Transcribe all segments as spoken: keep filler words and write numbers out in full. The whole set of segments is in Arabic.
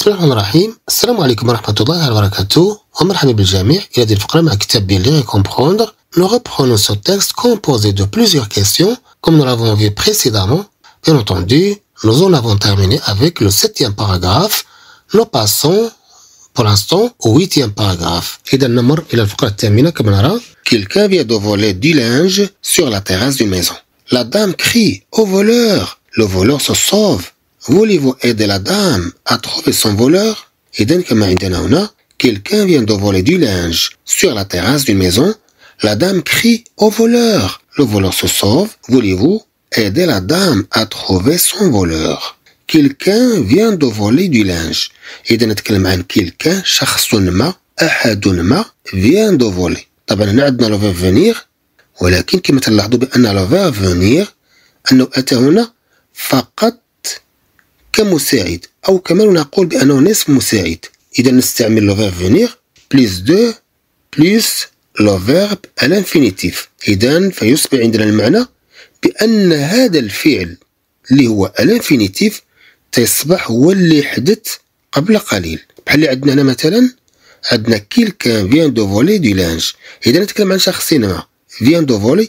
بسم الله الرحمن الرحيم. السلام عليكم ورحمة الله وبركاته ومرحبا بالجميع إلى هذه الفقرة مع كتاب Bien lire et comprendre. Nous reprenons ce texte composé de plusieurs questions comme nous l'avons vu précédemment. Bien entendu, nous en avons terminé avec le septième paragraphe. Nous passons pour l'instant au huitième paragraphe. إذا نمر إلى الفقرة الثامنة. كما نرى quelqu'un vient de voler du linge sur la terrasse d'une maison. La dame crie au voleur. Le voleur se sauve. Voulez-vous aider la dame à trouver son voleur? إذن كما عندنا هنا quelqu'un vient de voler du linge sur la terrasse d'une maison. La dame crie au voleur. Le voleur se sauve. Voulez-vous aider la dame à trouver son voleur? Quelqu'un vient de voler du linge. إذا نتكلم عن quelqu'un شخص ما أحد ما vient de voler. طبعا هنا عندنا لو فيرب venir ولكن كما تلاحظوا بأن لو فيرب venir أنه أتى هنا فقط كمساعد أو كما نقول بأنه نصف مساعد. إذا نستعمل لو فيرب venir plus de plus لو فيرب à l'infinitif. إذا فيصبح عندنا المعنى بأن هذا الفعل اللي هو à l'infinitif تصبح هو اللي حدث قبل قليل. بحال اللي عندنا هنا مثلا عندنا quelqu'un vient de voler du linge. إذا نتكلم عن شخص ما vient de voler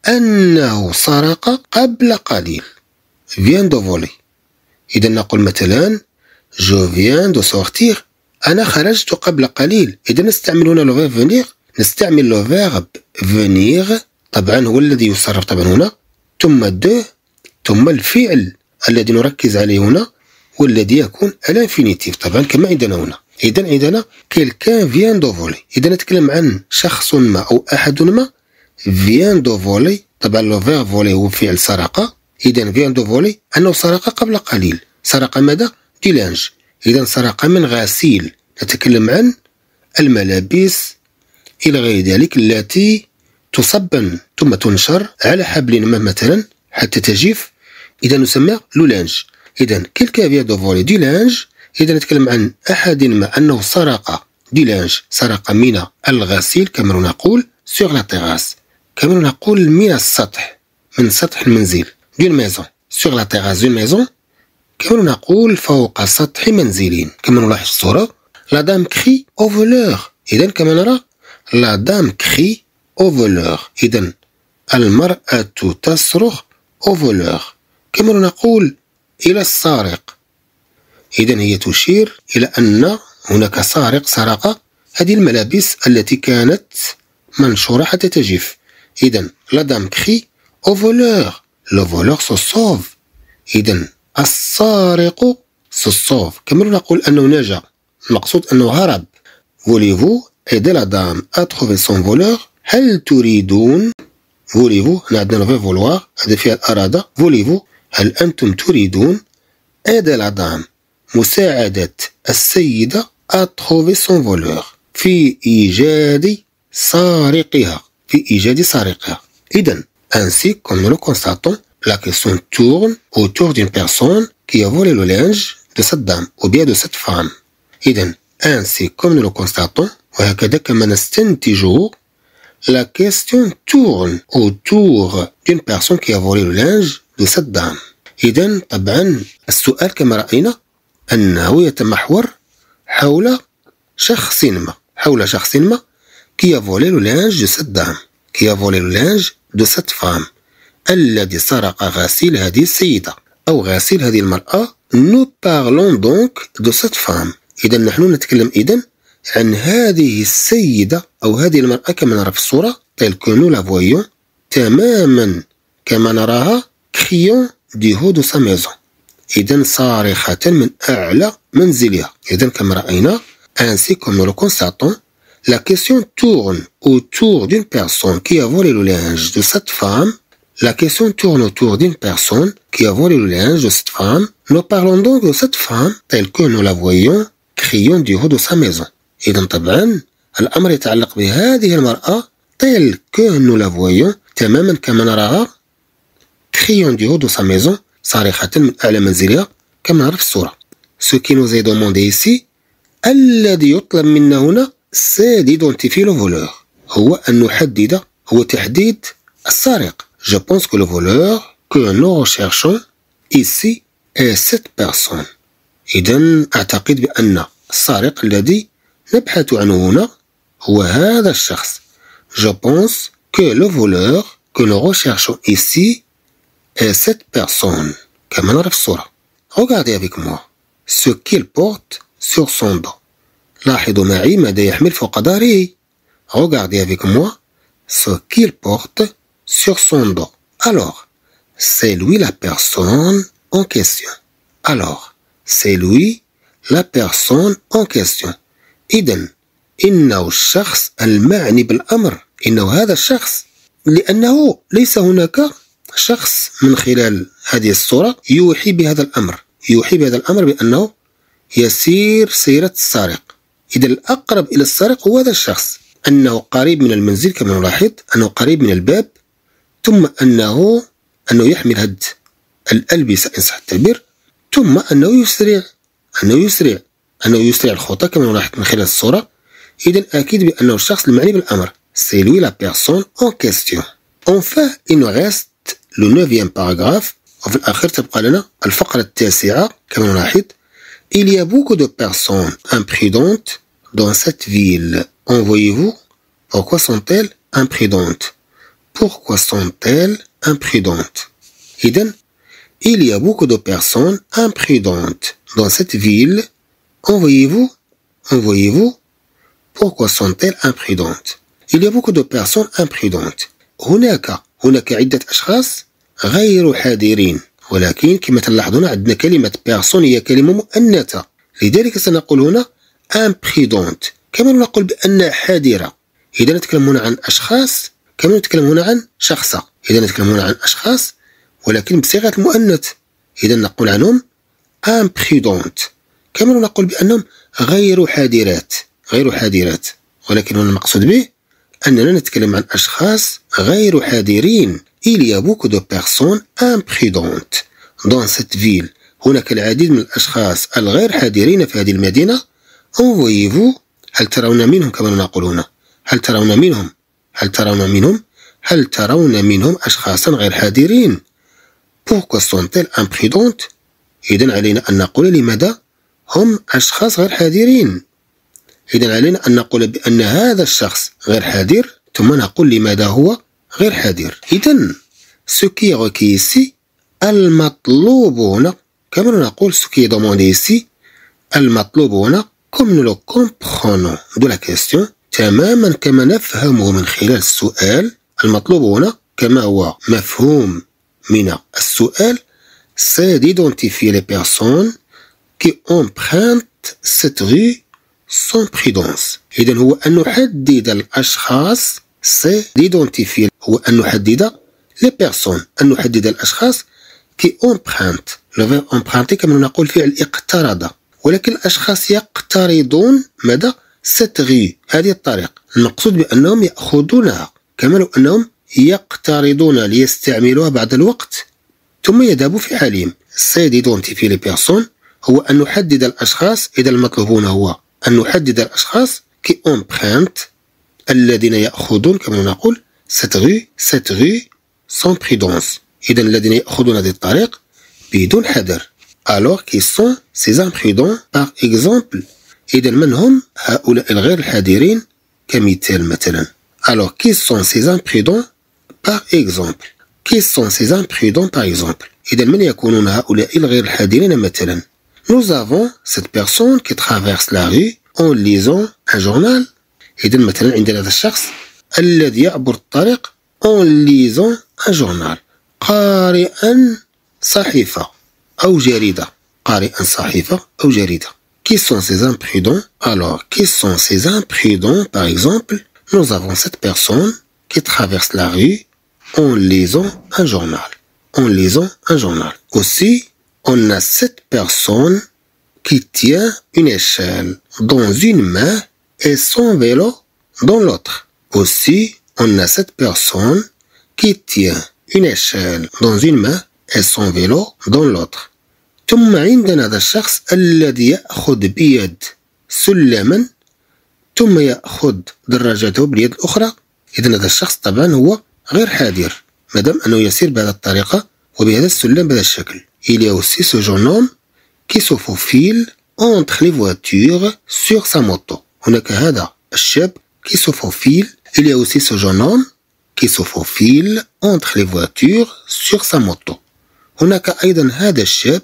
أنه سرق قبل قليل. vient de voler. إذا نقول مثلا je viens de sortir أنا خرجت قبل قليل. إذا نستعمل هنا لو فيرب venir نستعمل لو فيرب venir طبعا هو الذي يصرف طبعا هنا ثم de ثم الفعل الذي نركز عليه هنا والذي يكون à l'infinitif طبعا كما عندنا هنا. إذا عندنا quelqu'un vient de voler. إذا نتكلم عن شخص ما أو أحد ما vient de voler. طبعا لو فيرب voler هو فعل سرق. إذا vient de voler أنه سرق قبل قليل. سرق ماذا؟ دي لانج. إذا سرق من غسيل. نتكلم عن الملابس إلى غير ذلك التي تصبن ثم تنشر على حبل ما مثلا حتى تجف. إذا نسمى لو لانج. إذا quelqu'un vient de voler du linge. إذا نتكلم عن أحد ما أنه سرق دي لانج سرق من الغسيل كما نقول sur la terrasse كما نقول من السطح من سطح المنزل d'une maison sur la terrasse d'une maison كما نقول فوق سطح منزل. كما نلاحظ الصورة la dame crie au voleur. إذا كما نرى la dame crie au voleur. إذا المرأة تصرخ au voleur كما نقول إلى السارق. إذا هي تشير إلى أن هناك سارق سرق هذه الملابس التي كانت منشورة حتى تجف. إذا la dame crie au voleur. le voleur se sauve. إذا السارق se sauve كما نقول أنه نجا المقصود أنه هرب. voulez-vous aider la dame à trouver son voleur? هل تريدون voulez-vous هنا عندنا في vouloir هذا فيها الأرادة. voulez-vous هل أنتم تريدون aider la dame مساعدة السيدة à trouver son voleur في إيجاد سارقها في إيجاد سارقها. إذا ainsi comme nous le constatons la question tourne autour d'une personne qui a volé le linge de cette dame ou bien de cette femme. إذا ainsi comme nous le constatons وهكذا كما نستنتجه la question tourne autour d'une personne qui a volé le linge de cette dame. إذا طبعا السؤال كما رأينا أنه يتمحور حول شخص ما حول شخص ما qui a volé le linge de cette dame qui a volé le linge de cette femme الذي سرق غسيل هذه السيدة أو غسيل هذه المرأة. nous parlons donc de cette femme. إذا نحن نتكلم إذن عن هذه السيدة أو هذه المرأة كما نرى في الصورة telle que nous la voyons تماما كما نراها criant du haut de sa maison. إذا صارخة من أعلى منزلها. إذا كما رأينا ainsi comme nous le constatons la question tourne autour d'une personne qui a volé le linge de cette femme. La question tourne autour d'une personne qui a volé le linge de cette femme. Nous parlons donc de cette femme telle que nous la voyons criant du haut de sa maison. إذا طبعا الأمر يتعلق بهذه المرأة telle que nous la voyons تماما كما نراها criant du haut de sa maison صارخة من أعلى منزلها كما نرى في الصورة. Ce qui nous est demandé ici الذي يطلب منا هنا c'est d'identifier le voleur. هو أن نحدد هو تحديد السارق. Je pense que le voleur que nous recherchons ici est cette personne. إذن أعتقد بأن السارق الذي نبحث عنه هنا هو هذا الشخص. Je pense que le voleur que nous recherchons ici est cette personne. كما نرى في الصورة. Regardez avec moi ce qu'il porte sur son dos. لاحظوا معي ماذا يحمل فوق ظهره. Regardez avec moi ce qu'il porte sur son dos. Alors, c'est lui la personne en question. Alors, c'est lui la personne en question. إذن إنه الشخص المعني بالأمر. إنه هذا الشخص، لأنه ليس هناك شخص من خلال هذه الصورة يوحي بهذا الأمر، يوحي بهذا الأمر بأنه يسير سيرة السارق. إذا الأقرب إلى السارق هو هذا الشخص، أنه قريب من المنزل كما نلاحظ، أنه قريب من الباب، ثم أنه أنه يحمل هد الألبسة إن صح التعبير، ثم أنه يسرع أنه يسرع أنه يسرع الخطى كما نلاحظ من خلال الصورة. إذا أكيد بأنه الشخص المعني بالأمر. C'est lui la personne en question. Enfin, il nous reste le neuvième paragraphe. وفي الأخير تبقى لنا الفقرة التاسعة كما نلاحظ. Il y a beaucoup de personnes imprudentes dans cette ville. En voyez-vous? Pourquoi sont-elles imprudentes? Pourquoi sont-elles imprudentes? إذن il y a beaucoup de personnes imprudentes dans cette ville. En voyez-vous? En voyez-vous? Pourquoi sont-elles imprudentes? Il y a beaucoup de personnes imprudentes. هناك هناك عدة أشخاص غير حذرين، ولكن كما تلاحظون عندنا كلمة personne هي كلمة مؤنثة، لذلك سنقول هنا imprudente كما نقول بأنها حذرة. إذا نتكلم هنا عن أشخاص كما نتكلم هنا عن شخصة. إذا نتكلم هنا عن أشخاص ولكن بصيغة المؤنث، إذا نقول عنهم imprudente كما نقول بأنهم غير حذرات غير حذرات ولكن هنا المقصود به أننا نتكلم عن أشخاص غير حذرين. Il y a beaucoup de personnes imprudentes dans cette ville. هناك العديد من الأشخاص الغير حذرين في هذه المدينة. En voyez-vous? هل ترون منهم كما نقول هنا؟ هل ترون منهم؟ هل ترون منهم؟ هل ترون منهم أشخاصا غير حذرين؟ Pourquoi sont-elles imprudentes؟ إذن علينا أن نقول لماذا هم أشخاص غير حذرين. إذا علينا أن نقول بأن هذا الشخص غير حذر، ثم نقول لماذا هو غير حذر. إذن ce qui est requis ici المطلوب هنا كما نقول ce qui est demandé ici المطلوب هنا comme nous le comprenons de la question تماما كما نفهمه من خلال السؤال. المطلوب هنا كما هو مفهوم من السؤال c'est d'identifier les personnes qui empruntent cette rue sans prudence. إذن هو أن نحدد الأشخاص c'est d'identifier هو أن نحدد les personnes أن نحدد الأشخاص qui empruntent. le verbe emprunter كما نقول فعل اقترض، ولكن الأشخاص يقترضون ماذا؟ cette rue هذه الطريق. المقصود بأنهم يأخذونها كما لو أنهم يقترضون ليستعملوها بعد الوقت ثم يذهبوا في حالهم. c'est d'identifier les personnes هو أن نحدد الأشخاص. إذا المطلوب هنا هو أن نحدد الأشخاص qui empruntent الذين يأخذون كما نقول cette rue cette rue sans prudence. إذا الذين يأخذون هذه الطريق بدون حذر. alors qui sont ces imprudents par exemple. إذا من هم هؤلاء الغير الحذرين كمثال مثلا. alors qui sont ces imprudents par exemple. qui sont ces imprudents par exemple. إذا من يكونون هؤلاء الغير الحذرين مثلا. nous avons cette personne qui traverse la rue en lisant un journal. إذا مثلا عندنا هذا الشخص الذي يعبر الطريق en lisant un journal قارئا صحيفة أو جريدة. قارئا صحيفة أو جريدة. qui sont ces imprudents? alors qui sont ces imprudents par exemple. nous avons cette personne qui traverse la rue en lisant un journal en lisant un journal. aussi on a cette personne qui tient une échelle dans une main et son vélo dans l'autre. aussi on a cette personne qui tient une échelle dans une main et son vélo dans l'autre. ثم عندنا هذا الشخص الذي يأخذ بيد سلما ثم يأخذ دراجته باليد الأخرى. إذن هذا الشخص طبعا هو غير حذر مادام أنه يسير بهذه الطريقة وبهذا السلم بهذا الشكل. il y a aussi ce jeune homme qui se faufile entre les voitures sur sa moto. هناك هذا الشاب qui se faufile. Il y a aussi ce jeune homme qui se faufile entre les voitures sur sa moto. هناك أيضا هذا الشاب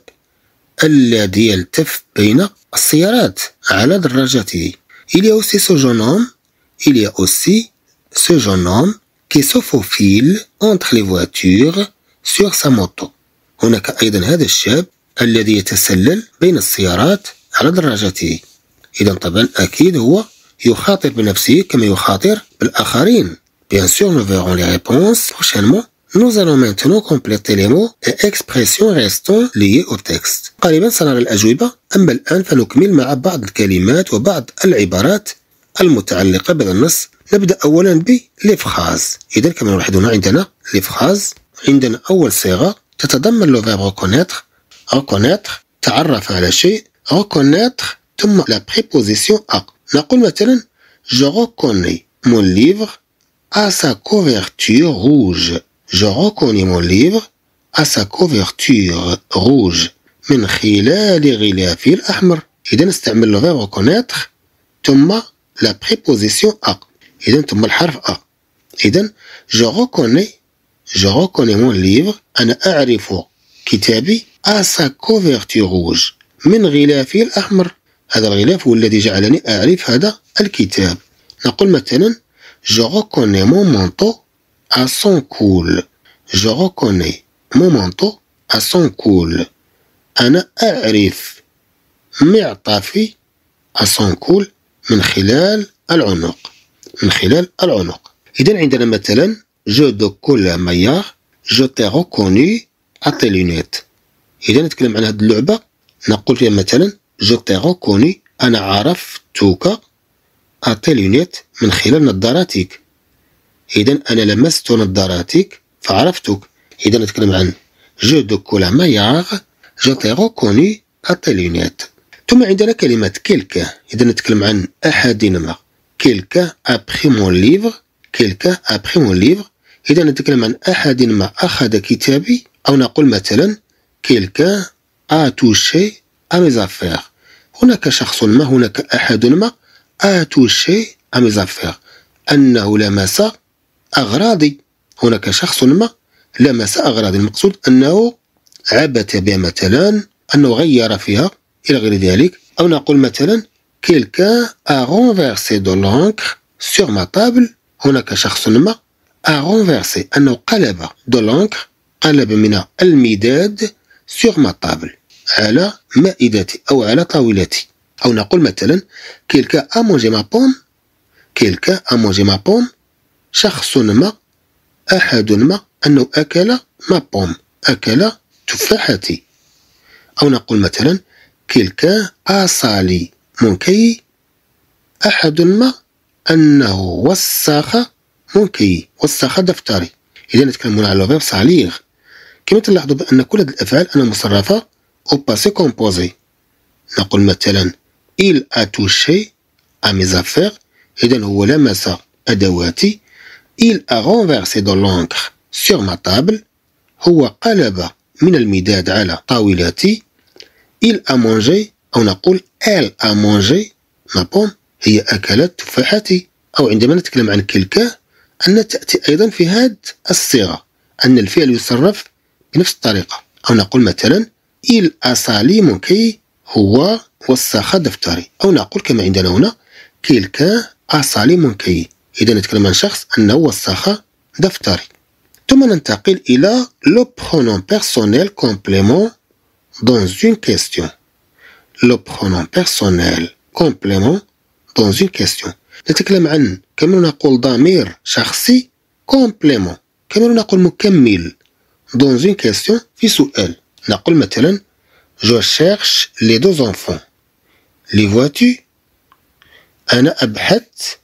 الذي يلتف بين السيارات على دراجته. Il y a aussi ce jeune homme. Il y a aussi ce jeune homme qui se faufile entre les voitures sur sa moto. هناك أيضا هذا الشاب الذي يتسلل بين السيارات على دراجته. إذا طبعا أكيد هو يخاطر بنفسه كما يخاطر بالآخرين. Bien sûr, nous verrons les réponses prochainement. Nous allons maintenant compléter les mots et expressions restants liés au texte. قريبا سنرى الأجوبة، أما الآن فنكمل مع بعض الكلمات وبعض العبارات المتعلقة بهذا النص. نبدأ أولا ب les phrases. إذا كما نلاحظ هنا عندنا les phrases. عندنا أول صيغة تتضمن le verbe reconnaître. reconnaître تعرف على شيء. reconnaître ثم la préposition à. نقول مثلا je reconnais mon livre à sa couverture rouge. Je reconnais mon livre à sa couverture rouge من خلال غلافه الأحمر. إذا نستعمل le verbe reconnaître ثم la préposition à. إذا ثم الحرف à. إذا je reconnais je reconnais mon livre. أنا أعرف كتابي à sa couverture rouge من غلافه الأحمر. هذا الغلاف هو الذي جعلني أعرف هذا الكتاب. نقول مثلا je reconnais mon manteau à son col. Je reconnais mon manteau à son col. أنا أعرف معطفي à son col من خلال العنق. من خلال العنق. إذا عندنا مثلا je décolle la maillard. Je t'ai reconnu à tes lunettes. إذا نتكلم عن هذه اللعبة نقول فيها مثلا je t'ai reconnu. أنا عرفتك à tes lunettes من خلال نظاراتك. إذا أنا لمست نظاراتك فعرفتك. إذا نتكلم عن je décolle la maillard. Je t'ai reconnu à tes lunettes. ثم عندنا كلمة quelqu'un. إذا نتكلم عن أحد ما. quelqu'un a pris mon livre. quelqu'un a pris mon livre. إذا نتكلم عن أحد ما أخذ كتابي. أو نقول مثلا quelqu'un a touché à mes affaires. هناك شخص ما هناك أحد ما a touché à mes affaires. أنه لمس أغراضي. هناك شخص ما لمس أغراضي. المقصود أنه عبث بها مثلا. أنه غير فيها إلى غير ذلك. أو نقول مثلا quelqu'un a renversé de l'encre sur ma table. هناك شخص ما a renversé أنه قلب de l'encre قلب من المداد sur ma table على مائدتي أو على طاولتي. أو نقول مثلا quelqu'un a mangé ma pomme. quelqu'un a mangé ma pomme. شخص ما أحد ما أنه أكل ما pomme أكل تفاحتي. أو نقول مثلا quelqu'un a sali mon cahier. أحد ما أنه وسخ mon cahier. وسخ دفتري. إذا نتكلم على الفيرب salir. كما تلاحظوا بأن كل هذه الأفعال أنا مصرفة au passé composé. نقول مثلا il a touché à mes affaires. إذا هو لمس أدواتي. il a renversé de l'encre sur ma table. هو قلب من المداد على طاولتي. il a mangé أو نقول elle a mangé ma pomme. هي أكلت تفاحتي. أو عندما نتكلم عن quelqu'un أن تأتي أيضا في هذه الصيغة أن الفعل يصرف بنفس الطريقة. أو نقول مثلا il a sali mon cahier. هو وسخ دفتري. أو نقول كما عندنا هنا quelqu'un a sali mon cahier. إذا نتكلم عن شخص أنه وسخ دفتري. ثم ننتقل إلى le pronom personnel complément dans une question. le pronom personnel complément dans une question. نتكلم عن كما نقول ضمير شخصي complément. كما نقول مكمل dans une question في سؤال. نقول مثلا je cherche les deux enfants. les vois-tu. أنا أبحث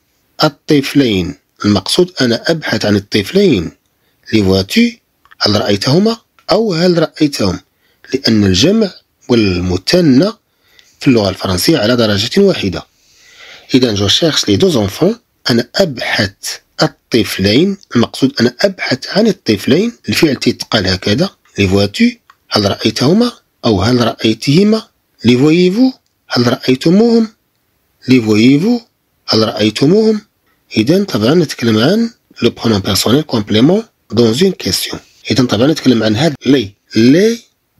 الطفلين. المقصود أنا أبحث عن الطفلين. les vois-tu هل رأيتهما أو هل رأيتهم. لأن الجمع والمثنى في اللغة الفرنسية على درجة واحدة. إذا je cherche les deux enfants. أنا أبحث الطفلين. المقصود أنا أبحث عن الطفلين. الفعل تيتقال هكذا les vois-tu هل رأيتهما أو هل رأيتهما. لي فوييفو هل رأيتموهم؟ لي فوييفو هل رأيتموهم؟ إذا طبعا نتكلم عن لو برونون بيرسونيل كومبليمون دون اون كيسيون. إذا طبعا نتكلم عن هاد لي لي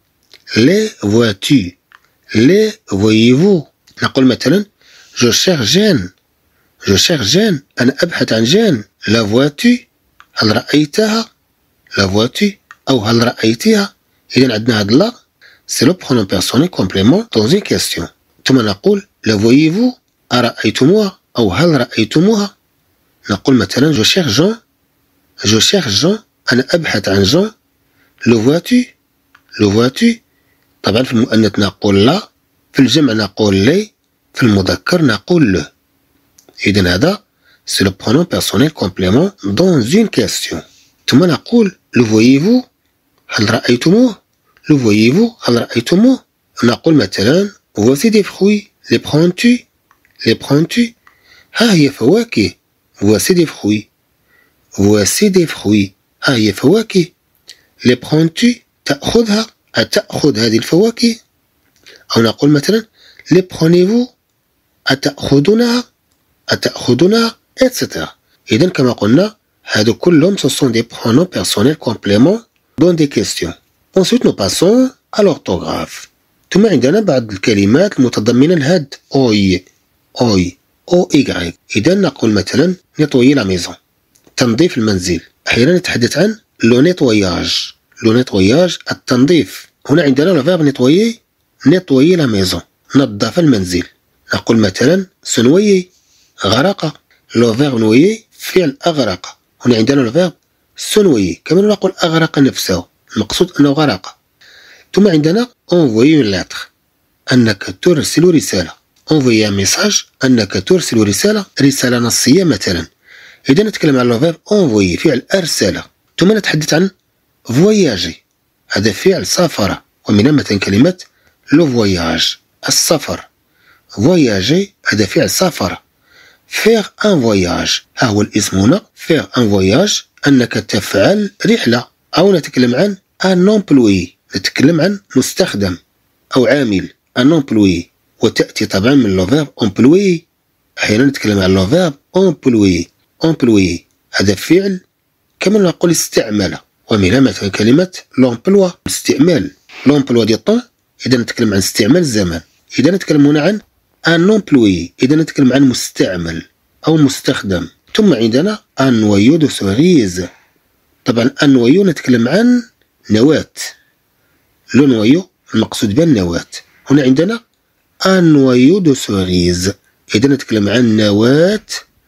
لي فواتو لي فوييفو. نقول مثلا جو شير جان جو شير جان أنا أبحث عن جان. لا فواتو هل رأيتها؟ لا فواتو أو هل رأيتها؟ إذا عندنا هاد لا سي لو برونون بيرسونيل كومبليمون دون اون كيسيون. ثم نقول لا فوييفو أرأيتموها أو هل رأيتموها؟ نقول مثلا جو شير جان جو شير جان أنا أبحث عن جان. لو فواتو لو فواتو. طبعا في المؤنث نقول لا، في الجمع نقول لي، في المذكر نقول له. إذن هذا سي لو برونون بيرسونيل كومبليمون دون اون كيسيون. ثم نقول لو فوييفو هل رأيتموه؟ لو فوييفو هل رأيتموه؟ نقول مثلا voici des fruits les prends-tu؟ les prends-tu؟ ها هي فواكه. voici des fruits voici des fruits ها هي فواكه. les prends-tu تأخذها، أتأخذ هذه الفواكه؟ أو نقول مثلا les prenez-vous أتأخذونها أتأخذونها إتسيتيرا. إذن كما قلنا هادو كلهم ce sont des pronoms personnels compléments dans des questions. Ensuite nous passons à l'orthographe. ثم عندنا بعض الكلمات المتضمنة لهاد أوي أوي أو إيغريك. إذا نقول مثلا نيتويي لا ميزون تنظيف المنزل. أحيانا نتحدث عن لو نيتوياج لو نيتوياج التنظيف. هنا عندنا لو فيرب نيتويي نيتويي لا ميزون نظف المنزل. نقول مثلا سنويي غرق. لو فيرب نويي فعل أغرق. هنا عندنا لو فيرب سنويي كما نقول أغرق نفسه، المقصود أنه غرق. ثم عندنا envoyer une lettre أنك ترسل رسالة. envoyer un message أنك ترسل رسالة رسالة نصية مثلا. إذا نتكلم عن لو فيرب envoyer فعل أرسل. ثم نتحدث عن voyager هذا فعل سافر، ومنها مثلا كلمة لو فواياج السفر. voyager هذا فعل سافر. faire un voyage ها هو الاسم هنا faire un voyage أنك تفعل رحلة. أو نتكلم عن un employé نتكلم عن مستخدم أو عامل un employé، وتأتي طبعا من لو فيرب employé. أحيانا نتكلم عن لو فيرب employé employé هذا فعل كما نقول استعمل، ومنها مثلا كلمة لومبلوا استعمال لومبلوا دي طون. إذا نتكلم عن استعمال الزمان. إذا نتكلم هنا عن ان employé إذا نتكلم عن مستعمل أو مستخدم. ثم عندنا ان نويو دو سوريز. طبعا ان نويو نتكلم عن نواة. لو نويو المقصود بها النواة. هنا عندنا ان نويو دو سوريز إذا نتكلم عن نواة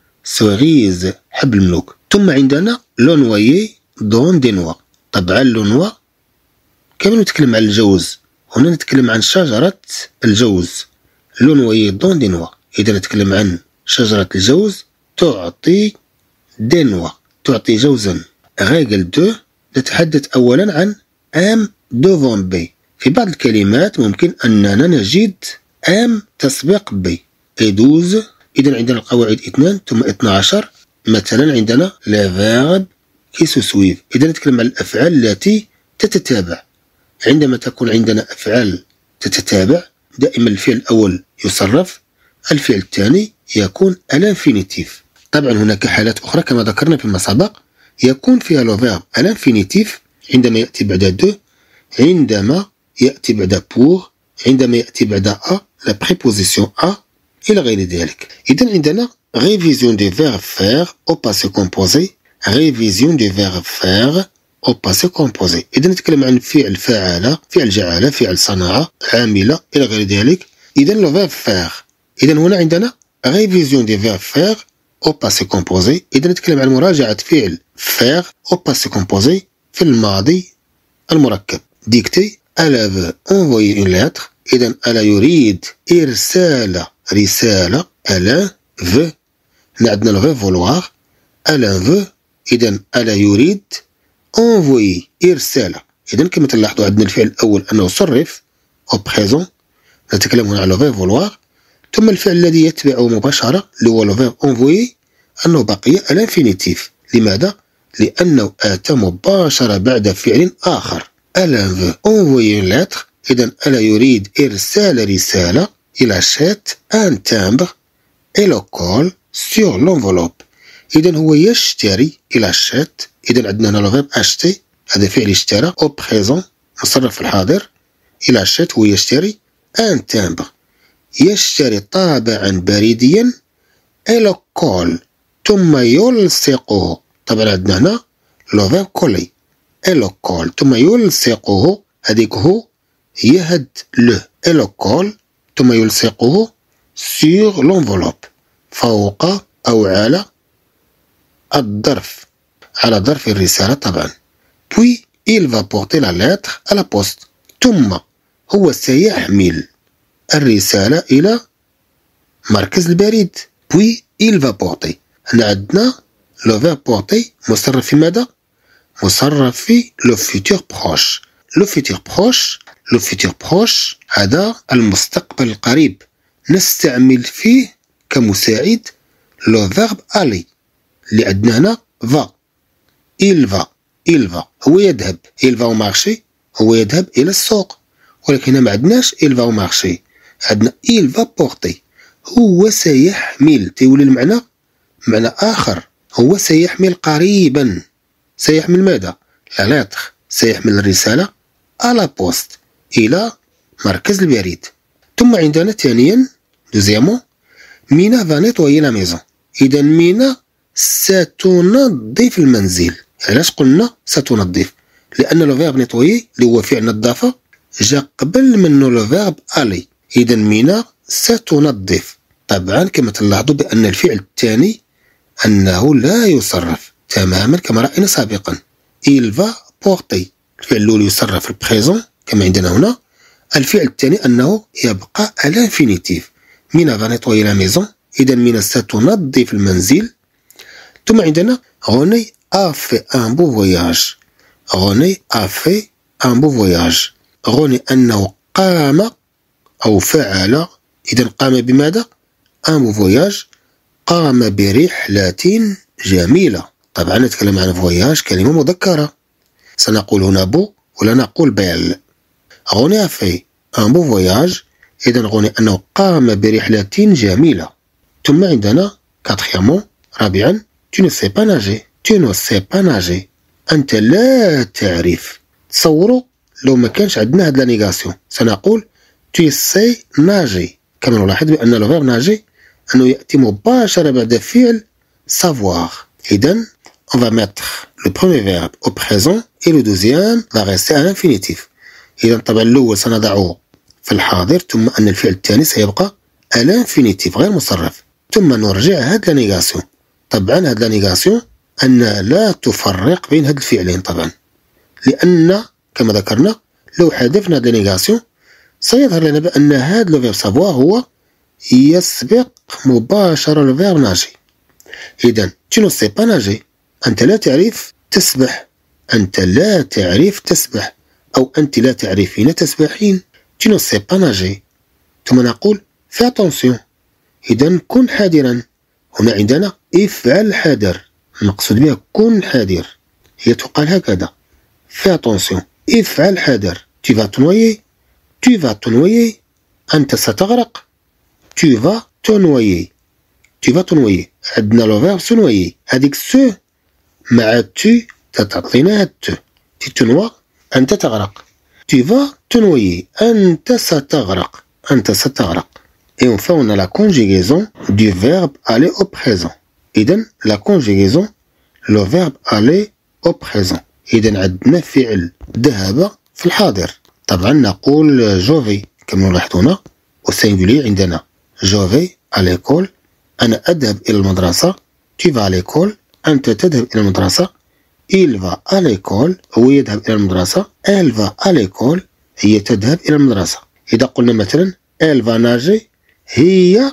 سوريز حب الملوك. ثم عندنا لو نويي دون دي نوا. طبعا لو نوا كما نتكلم عن الجوز، هنا نتكلم عن شجرة الجوز. لو نويي دون دي نوا إذا نتكلم عن شجرة الجوز تعطي دي نوا تعطي جوزا. غايقل دو نتحدث أولا عن ام دوفون بي. في بعض الكلمات ممكن أننا نجد ام تسبق بي. إدوز إذا عندنا القواعد اثنان ثم اثنا عشر. مثلا عندنا لا فيرب كي سوسويف إذا نتكلم عن الأفعال التي تتتابع. عندما تكون عندنا أفعال تتتابع دائما الفعل الأول يصرف، الفعل الثاني يكون الانفينيتيف. طبعا هناك حالات أخرى كما ذكرنا فيما سبق يكون فيها لو فيرب الانفينيتيف عندما يأتي بعد دو، عندما يأتي بعد بور، عندما يأتي بعد أ لا بريبوزيسيون أ إلى غير ذلك. إذا عندنا révision du verbe faire au passé composé révision du verbe faire au passé composé. إذا نتكلم عن فعل فعل، فعل جعل، فعل صنع، عامل إلى غير ذلك. إذا لو فيرب faire. إذا هنا عندنا révision du verbe faire au passé composé. إذا نتكلم عن مراجعة فعل faire au passé composé في الماضي المركب. ديكتي ألا veut envoyer une lettre. إذا ألا يريد إرسال رسالة. ألا veut عندنا لو فيرب vouloir. ألا veut إذا ألا يريد envoyer إرسالة. إذا كما تلاحظوا عندنا الفعل الأول أنه صرف au présent. نتكلم هنا على لو فيرب vouloir. ثم الفعل الذي يتبعه مباشرة اللي هو لو فيرب envoyer أنه بقي الانفينيتيف. لماذا؟ لأنه آتى مباشرة بعد فعل آخر. ألا veut envoyer une lettre إذن ألا يريد إرسال رسالة. il achète un timbre et le colle sur l'enveloppe. إذن هو يشتري il achète. إذن عندنا هنا لو فيرب acheter هذا فعل اشترى au présent مصرف في الحاضر. il achète هو يشتري un timbre يشتري طابعا بريديا et le colle ثم يلصقه. طبعا عندنا هنا لو فيرب كولي et le colle ثم يلصقه هذيك هو يهد له et le colle ثم يلصقه sur l'enveloppe فوق أو على الظرف على ظرف الرسالة طبعا. puis il va porter la lettre à la poste. ثم هو سيحمل الرسالة إلى مركز البريد. puis il va porter هنا عندنا لو فيرب porter مصرف في ماذا؟ مصرف في لو فيتور بروش. لو فيتور بروش لو فيتور بروش هذا المستقبل القريب نستعمل فيه كمساعد لو فيرب aller اللي عندنا هنا va. il va il va هو يذهب il va au marché هو يذهب إلى السوق. ولكن هنا ما عندناش il va au marché عندنا il va porter هو سيحمل. تيولي المعنى معنى آخر هو سيحمل قريبا. سيحمل ماذا؟ لا لاتر سيحمل الرسالة على بوست إلى مركز البريد. ثم عندنا ثانيا دوزيامون مينا فا نيتويي لا ميزون. إذا مينا ستنظف المنزل. علاش قلنا ستنظف؟ لأن لو فيرب نيتويي اللي هو فعل نظافة جا قبل منه لو فيرب ألي. إذا مينا ستنظف. طبعا كما تلاحظوا بأن الفعل الثاني أنه لا يصرف تماما كما رأينا سابقا. il va porter الفعل الأول يصرف في البريزون كما عندنا هنا. الفعل الثاني أنه يبقى à l'infinitif. مينا va nettoyer la maison. إذا مينا ستنظف المنزل. ثم عندنا غوني a fait un beau voyage. غوني a fait un beau voyage. غوني أنه قام أو فعل. إذا قام بماذا؟ un beau voyage قام برحلة جميلة. طبعا نتكلم عن فواياج كلمة مذكرة سنقول هنا بو ولا نقول بيل. غوني في ان بو فواياج إذا غوني أنه قام برحلة جميلة. ثم عندنا كاتخيامون رابعا tu ne sais pas nager. tu ne sais pas nager أنت لا تعرف. تصوروا لو ما كانش عندنا هاد لا نيغاسيون سنقول tu sais nager. كما نلاحظ بأن لو فيرب nager أنه يأتي مباشرة بعد فعل savoir. إذن on va mettre le premier verbe au présent et le deuxième va rester à l'infinitif. إذن طبعا الأول سنضعه في الحاضر ثم أن الفعل الثاني سيبقى à l'infinitif غير مصرف. ثم نرجع هاد لانيغاسيون. طبعا هاد لانيغاسيون أن لا تفرق بين هاد الفعلين طبعا لأن كما ذكرنا لو حذفنا هاد لانيغاسيون سيظهر لنا بأن هاد لو فيرب سافوار هو يسبق مباشرة لو فيرب ناجي. إذن tu ne sais pas nager أنت لا تعرف تسبح. أنت لا تعرف تسبح أو أنت لا تعرفين تسبحين. tu ne sais pas nager. ثم نقول fais attention. إذن كن حذرا. هنا عندنا افعل حذر المقصود بها كن حذر. هي تقال هكذا fais attention افعل حذر. tu vas te noyer. tu vas te noyer أنت ستغرق. tu vas te noyer. tu vas te noyer عندنا لو فيرب se noyer هذيك سو مع tu تعطينا هاد تو تي تنوى أنت تغرق. tu vas te noyer أنت ستغرق. أنت ستغرق. et enfin on a la conjugaison du verbe aller au présent. إذن la conjugaison le verbe aller au présent. إذن عندنا فعل ذهب في الحاضر. طبعا نقول جوفي كما نلاحظون والسينجولي عندنا جوفي à l'école أنا أذهب إلى المدرسة. tu vas à l'école أنت تذهب إلى المدرسة. il va à l'école هو يذهب إلى المدرسة. elle va à l'école هي تذهب إلى المدرسة. إذا قلنا مثلا elle va nager هي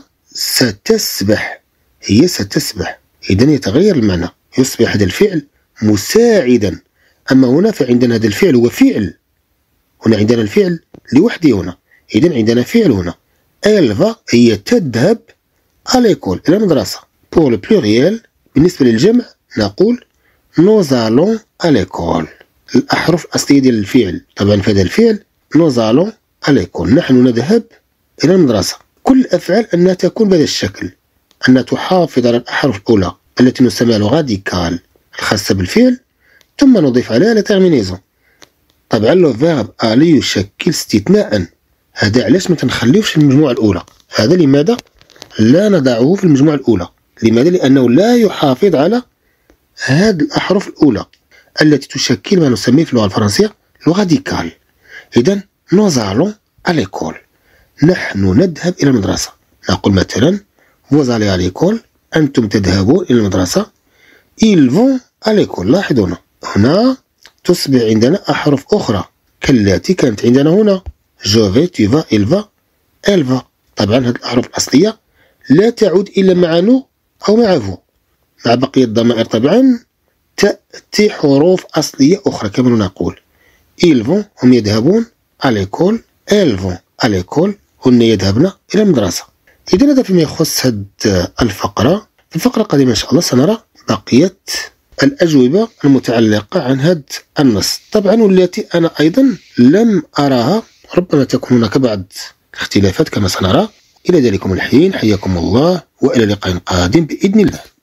ستسبح. هي ستسبح. إذن يتغير المعنى يصبح هذا الفعل مساعدا. أما هنا فعندنا هذا الفعل هو فعل. هنا عندنا الفعل لوحده هنا. إذن عندنا فعل هنا elle va هي تذهب à l'école إلى المدرسة. pour le pluriel بالنسبة للجمع نقول nous allons à l'école. الأحرف الأصلية ديال الفعل طبعا في هذا الفعل nous allons أليكول. نحن نذهب إلى المدرسة. كل الأفعال أنها تكون بهذا الشكل، أنها تحافظ على الأحرف الأولى التي نسميها الغاديكال الخاصة بالفعل، ثم نضيف عليها لترمينيزون. طبعا لو فيرب ألي يشكل استثناء، هذا علاش ما تنخليوش في المجموعة الأولى. هذا لماذا لا نضعه في المجموعة الأولى؟ لماذا؟ لأنه لا يحافظ على هذه الأحرف الأولى التي تشكل ما نسميه في اللغة الفرنسية الغاديكال. إذن nous allons à l'école. نحن نذهب إلى المدرسة. نقول مثلا vous allez à l'école، أنتم تذهبون إلى المدرسة. ils vont à l'école. لاحظوا هنا هنا تصبح عندنا أحرف أخرى كالتي كانت عندنا هنا je vais، tu vas، il va، elle va. طبعا هذه الأحرف الأصلية لا تعود إلا مع نو أو مع فو. مع بقية الضمائر طبعا تأتي حروف أصلية أخرى كما نقول ils vont هم يذهبون à l'école، elles vont à l'école هن يذهبن إلى المدرسة. إذا هذا فيما يخص هذه الفقرة. في الفقرة القادمة إن شاء الله سنرى بقية الأجوبة المتعلقة عن هذا النص طبعا، والتي أنا أيضا لم أراها، ربما تكون هناك بعض الاختلافات كما سنرى. إلى ذلكم الحين حياكم الله، وإلى لقاء قادم بإذن الله.